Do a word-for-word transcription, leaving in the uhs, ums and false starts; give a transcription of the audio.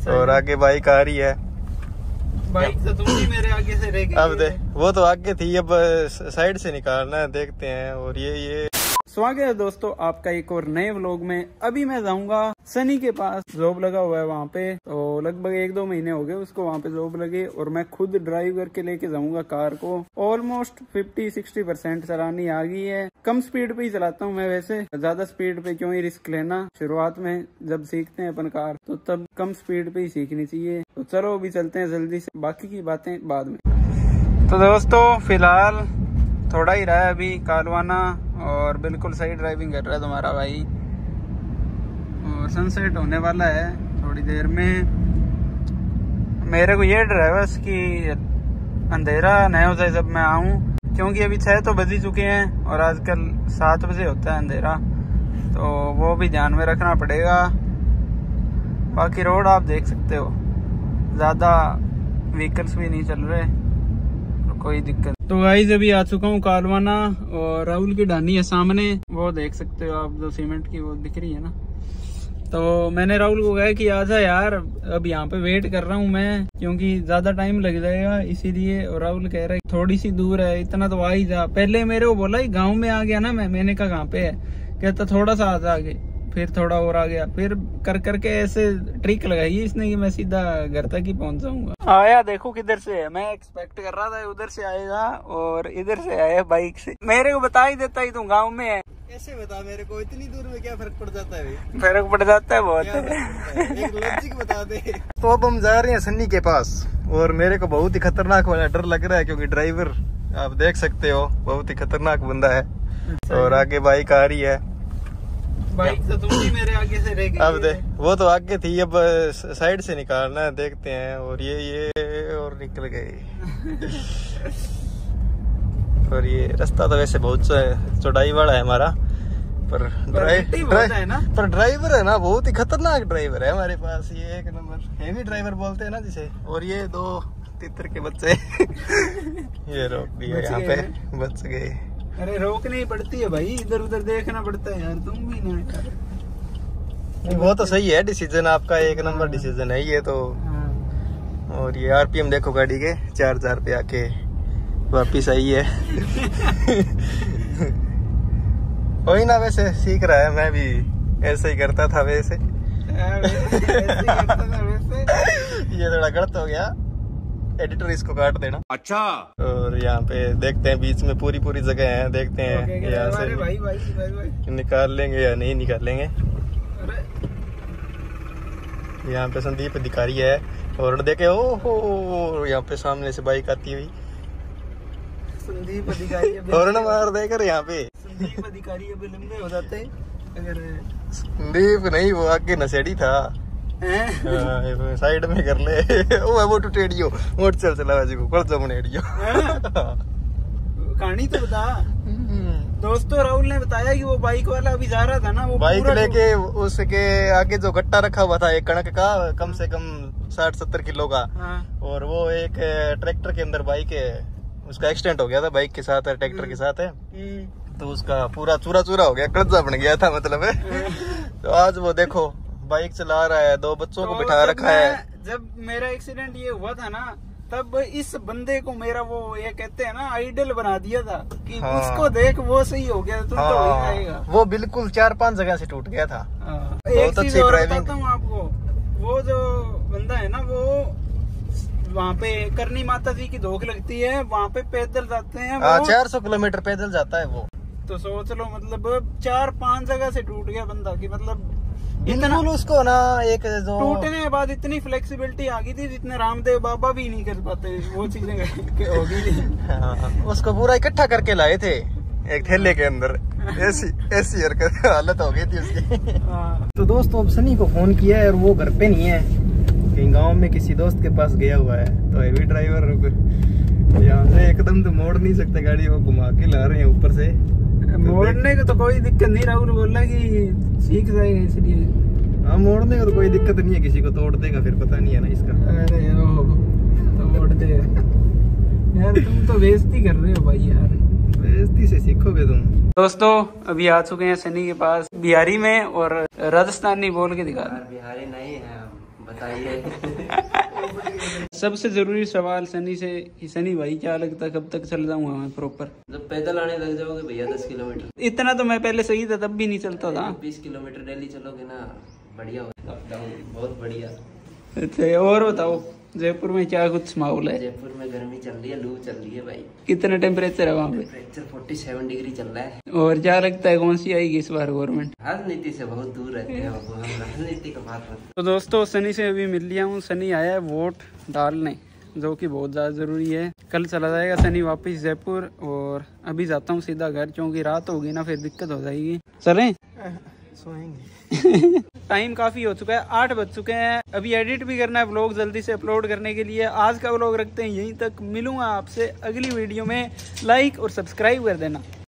और आगे बाइक आ रही है। बाइक तो तुम ही मेरे आगे से रह गई। अब दे वो तो आगे थी, अब साइड से निकालना है, देखते हैं। और ये ये स्वागत है दोस्तों आपका एक और नए व्लॉग में। अभी मैं जाऊंगा सनी के पास, जॉब लगा हुआ है वहाँ पे, तो लगभग एक दो महीने हो गए उसको वहाँ पे जॉब लगे, और मैं खुद ड्राइव करके लेके जाऊंगा कार को। ऑलमोस्ट फिफ्टी सिक्सटी परसेंट चलानी आ गई है। कम स्पीड पे ही चलाता हूँ मैं, वैसे ज्यादा स्पीड पे क्यों ही रिस्क लेना। शुरुआत में जब सीखते हैं अपन कार तो तब कम स्पीड पे ही सीखनी चाहिए। तो चलो अभी चलते हैं जल्दी से, बाकी की बातें बाद में। तो दोस्तों फिलहाल थोड़ा ही रहा है अभी कालवाना, और बिल्कुल सही ड्राइविंग कर रहा है तुम्हारा भाई। और सनसेट होने वाला है थोड़ी देर में। मेरे को ये डर है बस कि अंधेरा न हो जाए जब मैं आऊँ, क्योंकि अभी छह तो बज ही चुके हैं और आजकल सात बजे होता है अंधेरा, तो वो भी ध्यान में रखना पड़ेगा। बाकी रोड आप देख सकते हो, ज़्यादा व्हीकल्स भी नहीं चल रहे, कोई दिक्कत। तो गाइस अभी आ चुका हूँ कालवाना, और राहुल की ढानी है सामने, वो देख सकते हो आप, जो सीमेंट की वो दिख रही है ना। तो मैंने राहुल को कहा कि आजा यार, अब यहाँ पे वेट कर रहा हूँ मैं, क्योंकि ज्यादा टाइम लग जाएगा इसीलिए। और राहुल कह रहा है थोड़ी सी दूर है, इतना तो आ ही जा। पहले मेरे को बोला ही गाँव में आ गया ना मैं, मैंने कहा कहाँ पे है, कहता थोड़ा सा आजा आगे, फिर थोड़ा और आ गया, फिर कर करके ऐसे ट्रिक लगाई इसने कि मैं सीधा घर तक ही पहुंच जाऊंगा। आया देखो किधर से है, मैं एक्सपेक्ट कर रहा था उधर से आएगा, और इधर से आया बाइक से। मेरे को बता ही देता ही, तू गांव में है। कैसे बता मेरे को, इतनी दूर में क्या फर्क पड़ जाता है? फर्क पड़ जाता है बहुत। एक लॉजिक बता दे। तो अब हम जा रहे हैं सन्नी के पास, और मेरे को बहुत ही खतरनाक वाला डर लग रहा है, क्योंकि ड्राइवर आप देख सकते हो बहुत ही खतरनाक बंदा है। और आगे बाइक आ रही है। बाइक तो तुम ही मेरे आगे से रह गई। अब दे वो तो आगे थी, अब साइड से निकालना है, देखते हैं। और ये ये और निकल गए। और ये रास्ता तो वैसे बहुत चौड़ाई वाला है हमारा, पर ड्राइवर है ना, पर ड्राइवर है ना बहुत ही खतरनाक ड्राइवर है हमारे पास। ये एक नंबर हेवी ड्राइवर बोलते हैं ना जिसे। और ये दो तितर के बच्चे ये रोक दिया यहाँ पे, बच गए। अरे रोकनी पड़ती है भाई, इधर उधर देखना पड़ता है यार, तुम भी ना। वो तो सही है डिसीजन आपका, एक नंबर डिसीजन है ये तो। और ये आरपीएम देखो गाड़ी के, चार हजार पे आके वापिस आई है। कोई ना, वैसे सीख रहा है, मैं भी ऐसे ही करता था वैसे। ये थोड़ा गलत हो गया, एडिटर इसको काट देना। अच्छा। और यहाँ पे देखते हैं, बीच में पूरी पूरी जगह है, देखते हैं यहाँ से भाई, भाई, भाई, भाई। निकाल लेंगे या नहीं निकालेंगे। यहाँ पे संदीप अधिकारी है, और देखे ओ हो यहाँ पे सामने से बाइक आती हुई। संदीप अधिकारी हॉर्न मार देकर यहाँ पे। संदीप अधिकारी अभी लंबे हो जाते अगर। संदीप नहीं, वो आगे नशेड़ी था। साइड में कर ले। वो वो तो टेडियो मोट चल चला जी को कर जमनेडियो। कहानी तो बता। दोस्तों राहुल ने बताया कि वो बाइक वाला अभी जा रहा था ना, वो बाइक लेके, उसके आगे जो गट्टा रखा हुआ था एक कणक का, कम से कम साठ सत्तर किलो का। हाँ। और वो एक ट्रैक्टर के अंदर बाइक है, उसका एक्सीडेंट हो गया था बाइक के साथ, ट्रैक्टर के साथ है, तो उसका पूरा चूरा चूरा हो गया, कब्जा बन गया था मतलब है। तो आज वो देखो बाइक चला रहा है, दो बच्चों को बिठा रखा है। जब मेरा एक्सीडेंट ये हुआ था ना, तब इस बंदे को मेरा वो ये कहते हैं ना आइडल बना दिया था कि हाँ। उसको देख वो सही हो गया, तुम हाँ। तो वही आएगा। वो बिल्कुल चार पांच जगह से टूट गया था। हाँ। एक चीज और बताता हूँ आपको, वो जो बंदा है ना, वो वहाँ पे करनी माता जी की धोख लगती है, वहाँ पे पैदल जाते हैं, चार सौ किलोमीटर पैदल जाता है वो। तो सोच लो, मतलब चार पांच जगह से टूट गया बंदा की, मतलब इतना उसको ना एक जो टूटने के बाद इतनी फ्लेक्सिबिलिटी आ गई थी जितने रामदेव बाबा भी नहीं कर पाते, वो चीजें हो गई। उसको पूरा इकट्ठा करके लाए थे एक थैले के अंदर, ऐसी ऐसी हालत हो गई थी उसकी। तो दोस्तों अब सनी को फोन किया है, और वो घर पे नहीं है, कहीं गांव में किसी दोस्त के पास गया हुआ है। तो हेवी ड्राइवर यहाँ से एकदम तो मोड़ नहीं सकते गाड़ी, वो घुमा के ला रहे हैं ऊपर से। मोड़ने को तो कोई दिक्कत नहीं, राहुल बोला कि सीख जाएगा इसलिए। हाँ मोड़ने को तो कोई दिक्कत नहीं है, किसी को तोड़ देगा फिर पता नहीं है ना इसका। अरे ओ तोड़ दे यार, तुम तो बेइज्जती कर रहे हो भाई यार, बेइज्जती से सीखोगे तुम। दोस्तों अभी आ चुके हैं सनी के पास बिहारी में, और राजस्थानी बोल के दिखा। बिहारी नहीं है, बताइए। सबसे जरूरी सवाल सनी से कि सनी भाई क्या लगता है कब तक चल जाऊंगा मैं प्रॉपर? जब पैदल आने लग जाओगे भैया दस किलोमीटर। इतना तो मैं पहले सही था, तब भी नहीं चलता था। बीस किलोमीटर डेली चलोगे ना, बढ़िया होगा। अप डाउन बहुत बढ़िया। अच्छा, और बताओ जयपुर में क्या कुछ माहौल है? जयपुर में गर्मी चल रही है, लू चल रही है भाई। कितना टेम्परेचर है वहाँ पे? टेम्परेचर सैंतालीस डिग्री चल रहा है। और क्या लगता है कौन सी आएगी इस बार गवर्नमेंट? राजनीति से बहुत दूर रहते हैं हम, राजनीति का बात मत। तो दोस्तों सनी से अभी मिल लिया हूँ। सनी आया है वोट डालने, जो कि बहुत ज़्यादा ज़रूरी है। कल चला जाएगा सनी वापस जयपुर, और अभी जाता हूँ सीधा घर, क्योंकि रात होगी ना फिर दिक्कत हो जाएगी। चलें? सोएंगे। टाइम काफ़ी हो चुका है, आठ बज चुके हैं। अभी एडिट भी करना है व्लॉग जल्दी से अपलोड करने के लिए। आज का व्लॉग रखते हैं यहीं तक, मिलूंगा आपसे अगली वीडियो में। लाइक और सब्सक्राइब कर देना।